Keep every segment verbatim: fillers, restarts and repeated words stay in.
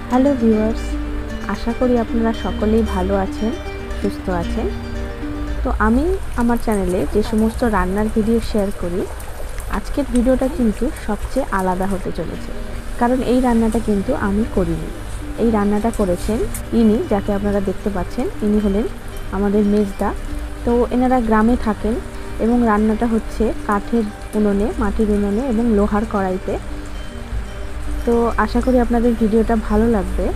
Hello viewers, আশা করি আপনারা সকলেই ভালো আছেন, সুস্থ আছেন। তো আমি আমার চ্যানেলে যে সমস্ত রান্নার ভিডিও শেয়ার করি, আজকের ভিডিওটা কিন্তু সবচেয়ে আলাদা হতে চলেছে, কারণ এই রান্নাটা কিন্তু আমি করিনি। এই রান্নাটা করেছেন ইনি, যাকে আপনারা দেখতে পাচ্ছেন। ইনি হলেন আমাদের মেজদা। তো এনারা গ্রামে থাকেন এবং রান্নাটা হচ্ছে কাঠের উনুনে, মাটির উনুনে এবং লোহার কড়াইতে। তো আশা করি আপনাদের ভিডিওটা ভালো লাগবে।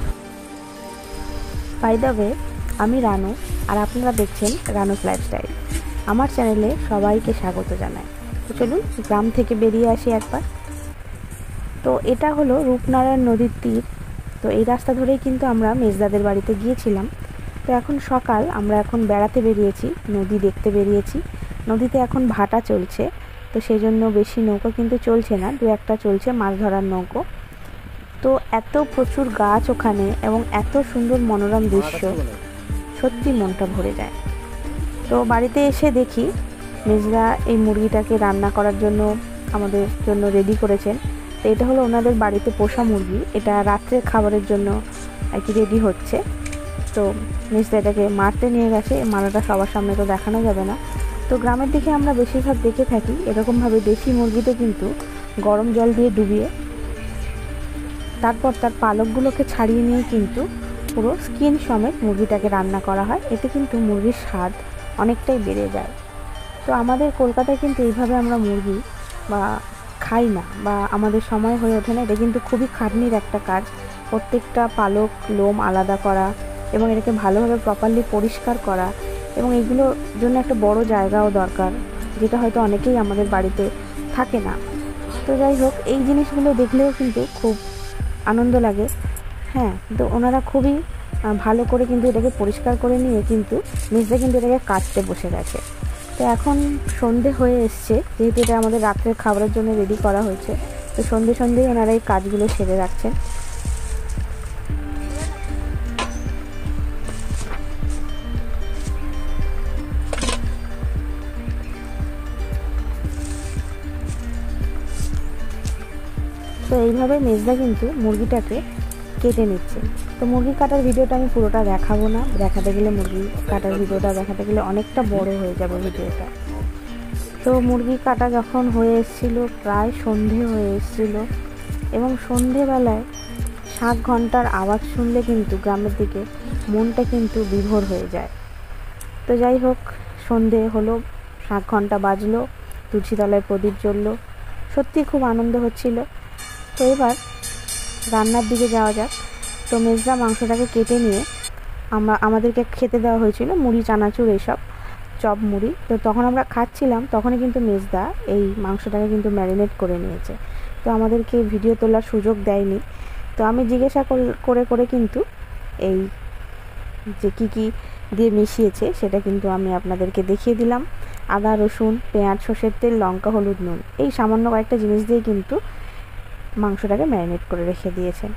বাই দ্য ওয়ে, আমি রানু, আর আপনারা দেখছেন রানুস লাইফস্টাইল। আমার চ্যানেলে সবাইকে স্বাগত জানাই। তো চলুন গ্রাম থেকে বেরিয়ে আসি একবার। তো এটা হলো রূপনারায়ণ নদীর তীর। তো এই রাস্তা ধরেই কিন্তু আমরা মেজদাদের বাড়িতে গিয়েছিলাম। তো এখন সকাল, আমরা এখন বেড়াতে বেরিয়েছি, নদী দেখতে বেরিয়েছি। নদীতে এখন ভাটা চলছে, তো সেই জন্য বেশি নৌকো কিন্তু চলছে না, দু একটা চলছে মাছ ধরার নৌকো। তো এত প্রচুর গাছ ওখানে এবং এত সুন্দর মনোরম দৃশ্য, সত্যি মনটা ভরে যায়। তো বাড়িতে এসে দেখি মেজদা এই মুরগিটাকে রান্না করার জন্য আমাদের জন্য রেডি করেছেন। তো এটা হলো ওনাদের বাড়িতে পোষা মুরগি, এটা রাত্রের খাবারের জন্য আর কি রেডি হচ্ছে। তো মেজদা এটাকে মারতে নিয়ে গেছে, মারাটা সবার সামনে তো দেখানো যাবে না। তো গ্রামের দিকে আমরা বেশিরভাগ দেখে থাকি এরকমভাবে দেশি মুরগিতে কিন্তু গরম জল দিয়ে ডুবিয়ে তারপর তার পালকগুলোকে ছাড়িয়ে নিয়ে কিন্তু পুরো স্কিন সমেত মুরগিটাকে রান্না করা হয়। এতে কিন্তু মুরগির স্বাদ অনেকটাই বেড়ে যায়। তো আমাদের কলকাতায় কিন্তু এইভাবে আমরা মুরগি বা খাই না, বা আমাদের সময় হয়ে ওঠে না। এটা কিন্তু খুবই খাটনির একটা কাজ, প্রত্যেকটা পালক লোম আলাদা করা এবং এটাকে ভালোভাবে প্রপারলি পরিষ্কার করা, এবং এগুলোর জন্য একটা বড় জায়গাও দরকার, যেটা হয়তো অনেকেই আমাদের বাড়িতে থাকে না। তো যাই হোক, এই জিনিসগুলো দেখলেও কিন্তু খুব আনন্দ লাগে। হ্যাঁ, তো ওনারা খুবই ভালো করে কিন্তু এটাকে পরিষ্কার করে নিয়ে কিন্তু মেজদা কিন্তু এটাকে কাটতে বসে গেছে। তো এখন সন্ধে হয়ে এসছে, যেহেতু এটা আমাদের রাত্রের খাবারের জন্য রেডি করা হয়েছে। তো সন্ধে সন্ধেই ওনারা এই কাজগুলো সেরে রাখছেন। তো এইভাবে মেজদা কিন্তু মুরগিটাকে কেটে নিচ্ছে। তো মুরগি কাটার ভিডিওটা আমি পুরোটা দেখাবো না, দেখাতে গেলে মুরগি কাটার ভিডিওটা দেখাতে গেলে অনেকটা বড় হয়ে যাবে ভিডিওটা। তো মুরগি কাটা যখন হয়ে এসেছিল, প্রায় সন্ধে হয়ে এসেছিল, এবং সন্ধেবেলায় শাক ঘন্টার আওয়াজ শুনলে কিন্তু গ্রামের দিকে মনটা কিন্তু বিভোর হয়ে যায়। তো যাই হোক, সন্ধে হলো, শাক ঘন্টা বাজলো, তুলসীতলায় প্রদীপ জ্বললো, সত্যি খুব আনন্দ হচ্ছিল। তো এবার রান্নার দিকে যাওয়া যাক। তো মেজদা মাংসটাকে কেটে নিয়ে আমরা আমাদেরকে খেতে দেওয়া হয়েছিল মুড়ি, চানাচুর, এইসব চপ মুড়ি। তো তখন আমরা খাচ্ছিলাম, তখনই কিন্তু মেজদা এই মাংসটাকে কিন্তু ম্যারিনেট করে নিয়েছে। তো আমাদেরকে ভিডিও তোলার সুযোগ দেয়নি। তো আমি জিজ্ঞাসা করে করে কিন্তু এই যে কী কী দিয়ে মিশিয়েছে সেটা কিন্তু আমি আপনাদেরকে দেখিয়ে দিলাম। আদা, রসুন, পেঁয়াজ, সর্ষের তেল, লঙ্কা, হলুদ, নুন, এই সামান্য কয়েকটা জিনিস দিয়ে কিন্তু মাংসটাকে ম্যারিনেট করে রেখে দিয়েছেন।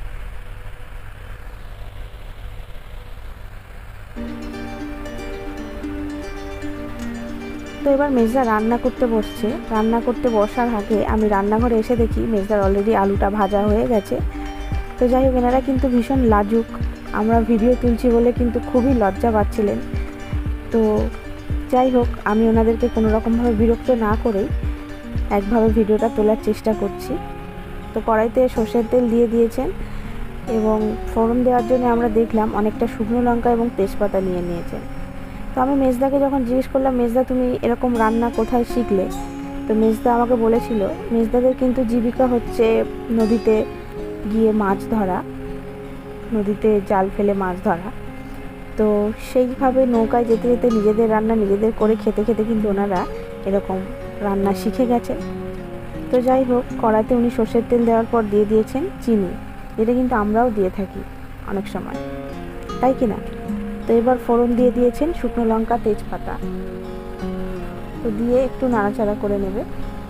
তো এবার মেজদা রান্না করতে বসছে। রান্না করতে বসার আগে আমি রান্নাঘরে এসে দেখি মেজদার অলরেডি আলুটা ভাজা হয়ে গেছে। তো যাই হোক, এনারা কিন্তু ভীষণ লাজুক, আমরা ভিডিও তুলছি বলে কিন্তু খুবই লজ্জা পাচ্ছিলেন। তো যাই হোক, আমি ওনাদেরকে কোনো রকমভাবে বিরক্ত না করেই একভাবে ভিডিওটা তোলার চেষ্টা করছি। তো কড়াইতে সর্ষের তেল দিয়ে দিয়েছেন এবং ফোড়ন দেওয়ার জন্য আমরা দেখলাম অনেকটা শুকনো লঙ্কা এবং তেজপাতা নিয়ে নিয়েছেন। তো আমি মেজদাকে যখন জিজ্ঞেস করলাম, মেজদা তুমি এরকম রান্না কোথায় শিখলে? তো মেজদা আমাকে বলেছিল মেজদাদের কিন্তু জীবিকা হচ্ছে নদীতে গিয়ে মাছ ধরা, নদীতে জাল ফেলে মাছ ধরা। তো সেইভাবে নৌকায় যেতে যেতে নিজেদের রান্না নিজেদের করে খেতে খেতে কিন্তু ওনারা এরকম রান্না শিখে গেছে। তো যাই হোক, কড়াইতে উনি সর্ষের তেল দেওয়ার পর দিয়ে দিয়েছেন চিনি, যেটা কিন্তু আমরাও দিয়ে থাকি অনেক সময়, তাই কি না? তো এবার ফোড়ন দিয়ে দিয়েছেন শুকনো লঙ্কা, তেজপাতা, তো দিয়ে একটু নাড়াচাড়া করে নেবে।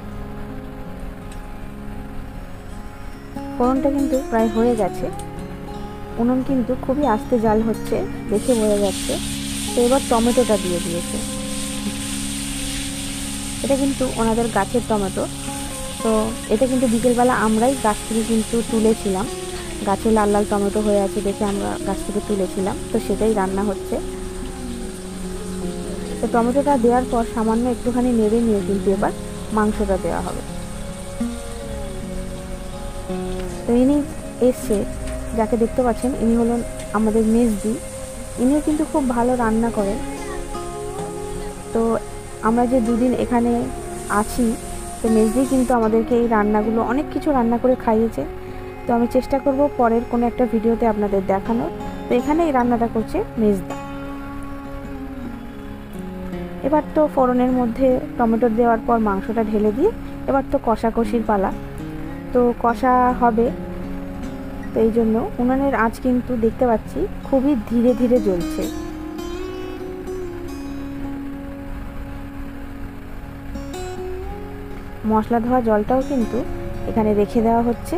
ফোড়নটা কিন্তু প্রায় হয়ে গেছে, উনুন কিন্তু খুবই আস্তে জাল হচ্ছে, দেখে বোঝা যাচ্ছে। তো এবার টমেটোটা দিয়ে দিয়েছে, এটা কিন্তু ওনাদের গাছের টমেটো। তো এটা কিন্তু বিকেলবেলা আমরাই গাছ থেকে কিন্তু তুলেছিলাম। গাছে লাল লাল টমেটো হয়ে আছে দেখে আমরা গাছ থেকে তুলেছিলাম, তো সেটাই রান্না হচ্ছে। তো টমেটোটা দেওয়ার পর সামান্য একটুখানি নেড়ে নিয়ে কিন্তু এবার মাংসটা দেওয়া হবে। তো ইনি এসছে, যাকে দেখতে পাচ্ছেন ইনি হলেন আমাদের মেজদি। ইনিও কিন্তু খুব ভালো রান্না করেন। তো আমরা যে দুদিন এখানে আছি, তো মেজদি কিন্তু আমাদেরকে এই রান্নাগুলো অনেক কিছু রান্না করে খাইয়েছে। তো আমি চেষ্টা করব পরের কোনো একটা ভিডিওতে আপনাদের দেখানোর। তো এখানে এই রান্নাটা করছে মেজদা। এবার তো ফোড়নের মধ্যে টমেটো দেওয়ার পর মাংসটা ঢেলে দিয়ে এবার তো কষাকষির পালা। তো কষা হবে, তো এই জন্য উনানের আঁচ কিন্তু দেখতে পাচ্ছি খুবই ধীরে ধীরে জ্বলছে। মশলা ধোয়া জলটাও কিন্তু এখানে রেখে দেওয়া হচ্ছে।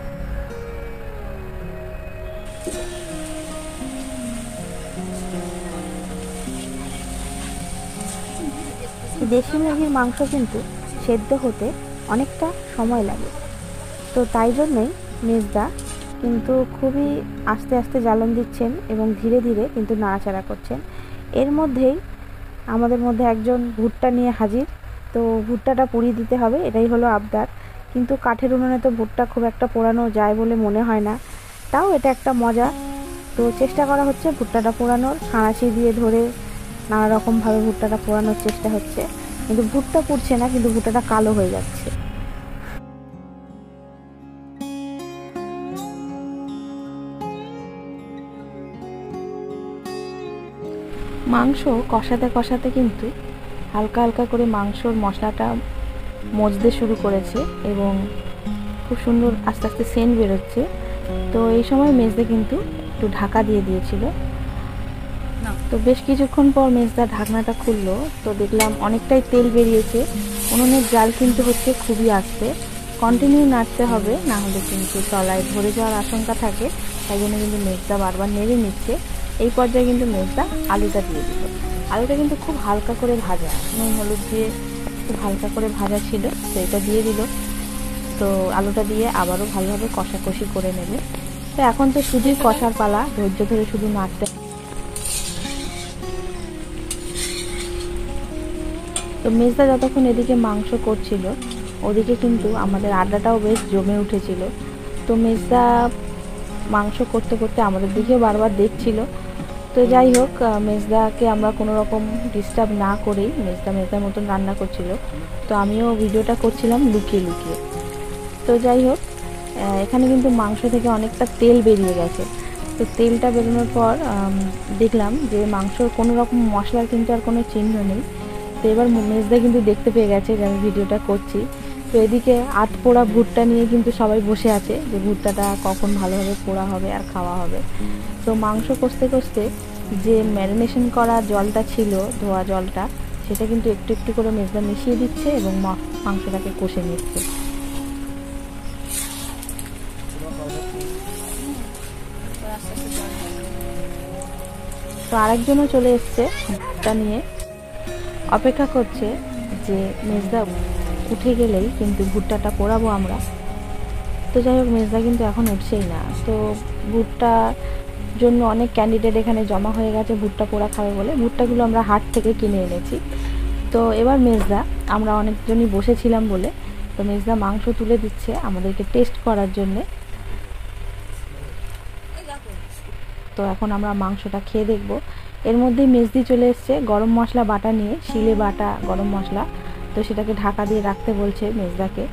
দেশি মুরগির মাংস কিন্তু সেদ্ধ হতে অনেকটা সময় লাগে, তো তাই জন্যই মেজদা কিন্তু খুবই আস্তে আস্তে জ্বালন দিচ্ছেন এবং ধীরে ধীরে কিন্তু নাড়াচাড়া করছেন। এর মধ্যেই আমাদের মধ্যে একজন ভুট্টা নিয়ে হাজির। তো ভুট্টাটা পুড়িয়ে দিতে হবে, এটাই হলো আবদার। কিন্তু কাঠের উনুনে তো ভুট্টা খুব একটা পোড়ানো যায় বলে মনে হয় না, তাও এটা একটা মজা। তো চেষ্টা করা হচ্ছে ভুট্টাটা পোড়ানোর, সাঁড়াশি দিয়ে ধরে নানা রকমভাবে ভুট্টাটা পোড়ানোর চেষ্টা হচ্ছে, কিন্তু ভুট্টা পুড়ছে না, কিন্তু ভুট্টাটা কালো হয়ে যাচ্ছে। মাংস কষাতে কষাতে কিন্তু হালকা হালকা করে মাংসর মশলাটা মজতে শুরু করেছে এবং খুব সুন্দর আস্তে আস্তে সেন্ট বেরোচ্ছে। তো এই সময় মেজদা কিন্তু একটু ঢাকা দিয়ে দিয়েছিল। তো বেশ কিছুক্ষণ পর মেজদা ঢাকনাটা খুললো, তো দেখলাম অনেকটাই তেল বেরিয়েছে। উনুনের জাল কিন্তু হচ্ছে খুবই আস্তে, কন্টিনিউ নাড়তে হবে, না হলে কিন্তু তলায় ধরে যাওয়ার আশঙ্কা থাকে। তাই জন্য কিন্তু মেজদা বারবার নেড়ে নিচ্ছে। এই পর্যায়ে কিন্তু মেজদা আলুটা দিয়ে দিল। আলুটা কিন্তু খুব হালকা করে ভাজা, নুন হলুদ দিয়ে খুব হালকা করে ভাজা ছিল, তো এটা দিয়ে দিল। তো আলুটা দিয়ে আবারও ভালোভাবে কষাকষি করে নেবে। তো এখন তো শুধুই কষার পালা, ধৈর্য ধরে শুধু নাড়তে। তো মেজদা যতক্ষণ এদিকে মাংস করছিল, ওদিকে কিন্তু আমাদের আড্ডাটাও বেশ জমে উঠেছিল। তো মেজদা মাংস করতে করতে আমাদের দিকেও বারবার দেখছিল। তো যাই হোক, মেজদাকে আমরা কোনো রকম ডিস্টার্ব না করেই মেজদা মেজদার মতন রান্না করছিল। তো আমিও ভিডিওটা করছিলাম লুকিয়ে লুকিয়ে। তো যাই হোক, এখানে কিন্তু মাংস থেকে অনেকটা তেল বেরিয়ে গেছে। তো তেলটা বেরোনোর পর দেখলাম যে মাংসর কোনো রকম মশলার কিন্তু আর কোনো চিহ্ন নেই। তো এবার মেজদা কিন্তু দেখতে পেয়ে গেছে যে আমি ভিডিওটা করছি। তো এদিকে আধ পোড়া ভুট্টা নিয়ে কিন্তু সবাই বসে আছে যে ভুট্টাটা কখন ভালোভাবে পোড়া হবে আর খাওয়া হবে। তো মাংস কষতে কষতে যে ম্যারিনেশন করা জলটা ছিল, ধোয়া জলটা, সেটা কিন্তু একটু একটু করে মেজদা মিশিয়ে দিচ্ছে এবং মাংসটাকে কষে নিচ্ছে। তো আরেকজনও চলে এসছে ভুট্টা নিয়ে, অপেক্ষা করছে যে মেজদা উঠে গেলেই কিন্তু ভুট্টাটা পোড়াবো আমরা। তো যাই হোক, মেজদা কিন্তু এখন উঠছেই না। তো ভুট্টার জন্য অনেক ক্যান্ডিডেট এখানে জমা হয়ে গেছে ভুট্টা পোড়া খাবে বলে। ভুট্টাগুলো আমরা হাট থেকে কিনে এনেছি। তো এবার মেজদা, আমরা অনেকজনই বসেছিলাম বলে, তো মেজদা মাংস তুলে দিচ্ছে আমাদেরকে টেস্ট করার জন্যে। তো এখন আমরা মাংসটা খেয়ে দেখব। এর মধ্যেই মেজদি চলে এসছে গরম মশলা বাটা নিয়ে, শিলে বাটা গরম মশলা। তো সেটাকে ঢাকা দিয়ে রাখতে বলছে মেজদাকে।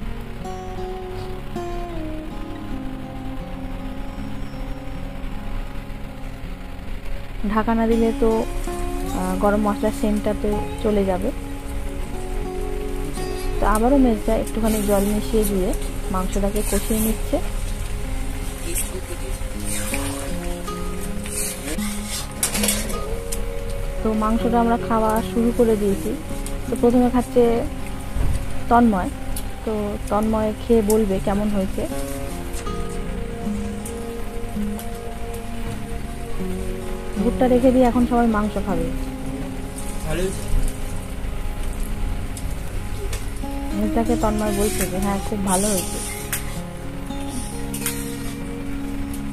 ঢাকা না দিলে তো গরম মশলার সেন্টটা তো চলে যাবে। তো আবারও মেজদা একটুখানি জল মিশিয়ে দিয়ে মাংসটাকে কষিয়ে নিচ্ছে। তো মাংসটা আমরা খাওয়া শুরু করে দিয়েছি। তো প্রথমে খাচ্ছে তন্ময়। তো তন্ময় খেয়ে বলবে কেমন হয়েছে। ভুট্টা রেখে দিয়ে এখন সবাই মাংস খাবে। মেজদাকে তন্ময় বলছে যে হ্যাঁ খুব ভালো হয়েছে।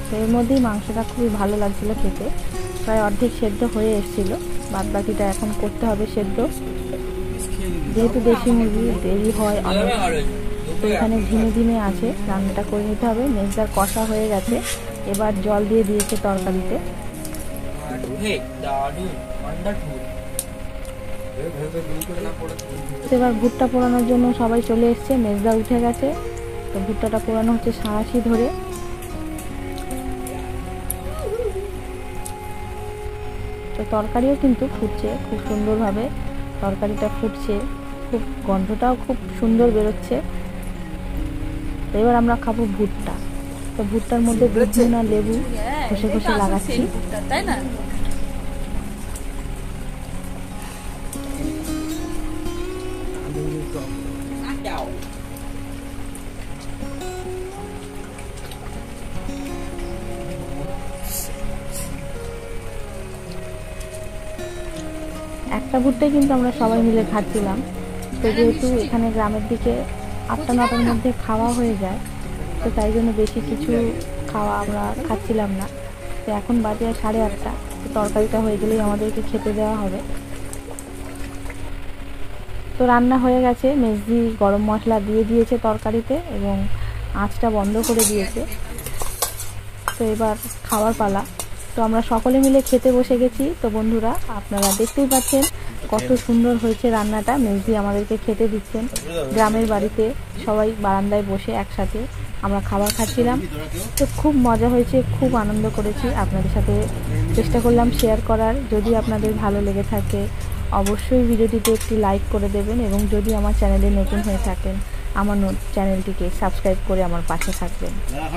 তো এর মধ্যেই মাংসটা খুবই ভালো লাগছিলো খেতে, প্রায় অর্ধেক সেদ্ধ হয়ে এসেছিলো। বাদ বাকিটা এখন করতে হবে সেদ্ধ, যেহেতু দেশি মুরগি দেরি হয় অনেক, তো এখানে ধিমে ধিমে আছে রান্নাটা করে নিতে হবে। মেজদার কষা হয়ে গেছে, এবার জল দিয়ে দিয়েছে তরকারিতে। এবার ভুট্টা পোড়ানোর জন্য সবাই চলে এসছে, মেজদা উঠে গেছে, তো ভুট্টাটা পোড়ানো হচ্ছে সাঁড়াশি ধরে। তো তরকারিও কিন্তু ফুটছে খুব সুন্দরভাবে, তরকারিটা ফুটছে, খুব গন্ধটাও খুব সুন্দর বেরোচ্ছে। তো এবার আমরা খাবো ভুট্টা। তো ভুট্টার মধ্যে দুধ না লেবু ঘষে ঘষে লাগাচ্ছি। তাই না? একটা ভুট্টাই কিন্তু আমরা সবাই মিলে খাচ্ছিলাম। তো যেহেতু এখানে গ্রামের দিকে আটটা নটার মধ্যে খাওয়া হয়ে যায়, তো তাই জন্য বেশি কিছু খাওয়া আমরা খাচ্ছিলাম না। তো এখন বাজে সাড়ে আটটা, তো তরকারিটা হয়ে গেলেই আমাদেরকে খেতে দেওয়া হবে। তো রান্না হয়ে গেছে, মেজদি গরম মশলা দিয়ে দিয়েছে তরকারিতে এবং আঁচটা বন্ধ করে দিয়েছে। তো এবার খাওয়ার পালা। তো আমরা সকলে মিলে খেতে বসে গেছি। তো বন্ধুরা, আপনারা দেখতেই পাচ্ছেন কত সুন্দর হয়েছে রান্নাটা। মেজদি আমাদেরকে খেতে দিচ্ছেন। গ্রামের বাড়িতে সবাই বারান্দায় বসে একসাথে আমরা খাবার খাচ্ছিলাম। তো খুব মজা হয়েছে, খুব আনন্দ করেছি। আপনাদের সাথে চেষ্টা করলাম শেয়ার করার। যদি আপনাদের ভালো লেগে থাকে অবশ্যই ভিডিওটিতে একটি লাইক করে দেবেন, এবং যদি আমার চ্যানেলে নতুন হয়ে থাকেন আমার চ্যানেলটিকে সাবস্ক্রাইব করে আমার পাশে থাকবেন।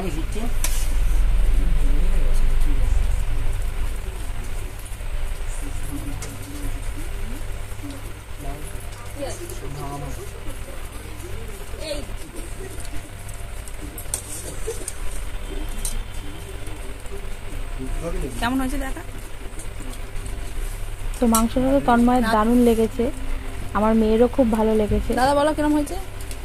কেমন হয়েছে দেখা? তো মাংসটা তো তন্ময়ের দারুণ লেগেছে, আমার মেয়েরও খুব ভালো লেগেছে। দাদা বলো কেমন হয়েছে?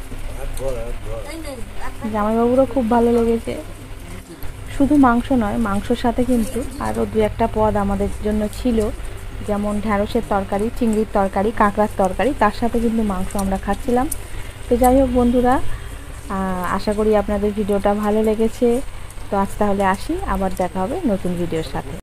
জামাইবাবুরও খুব ভালো লেগেছে। শুধু মাংস নয়, মাংসর সাথে কিন্তু আরও দু একটা পদ আমাদের জন্য ছিল, যেমন ঢ্যাঁড়সের তরকারি, চিংড়ির তরকারি, কাঁকড়ার তরকারি, তার সাথে কিন্তু মাংস আমরা খাচ্ছিলাম। তো যাই হোক বন্ধুরা, আশা করি আপনাদের ভিডিওটা ভালো লেগেছে। তো আজ তাহলে আসি, আবার দেখা হবে নতুন ভিডিওর সাথে।